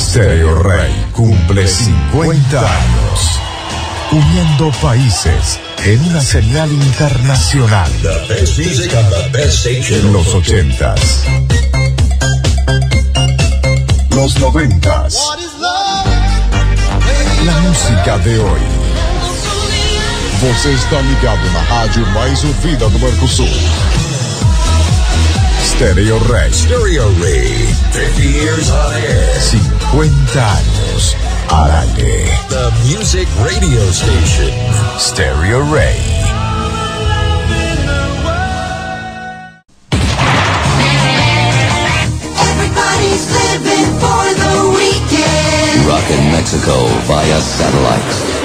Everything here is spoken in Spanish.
Stereo Rey cumple 50 años, uniendo países en una señal internacional. The best music on the best station. En los 80s, los 90s, la música de hoy. Você está ligado na rádio mais ouvida do Mercosul. Stereo Rey. Stereo Rey. 50 years on air. 50 años al aire. The music radio station. Stereo Rey. Everybody's living for the weekend. Rock in Mexico via satellite.